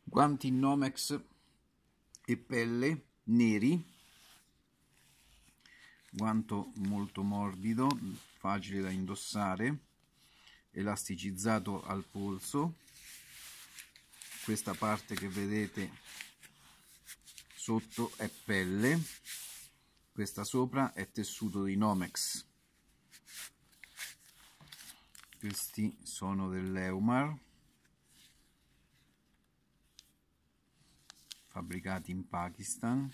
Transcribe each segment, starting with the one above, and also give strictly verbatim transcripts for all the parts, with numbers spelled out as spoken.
Guanti Nomex e pelle neri, guanto molto morbido, facile da indossare, elasticizzato al polso. Questa parte che vedete sotto è pelle, questa sopra è tessuto di Nomex. Questi sono dell'Eumar, fabbricati in Pakistan,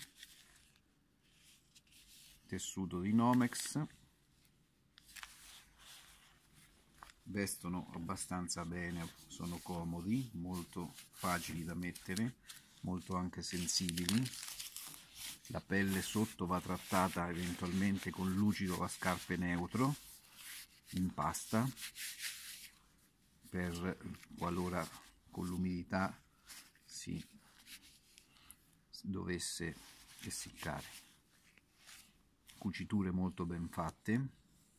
tessuto di Nomex, vestono abbastanza bene, sono comodi, molto facili da mettere, molto anche sensibili. La pelle sotto va trattata eventualmente con lucido a scarpe neutro in pasta, per qualora con l'umidità si dovesse essiccare. Cuciture molto ben fatte,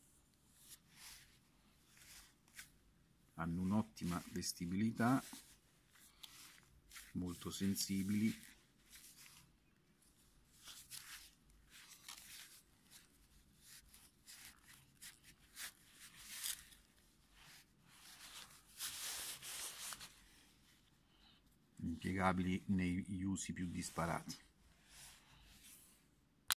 hanno un'ottima vestibilità, molto sensibili, impiegabili negli usi più disparati.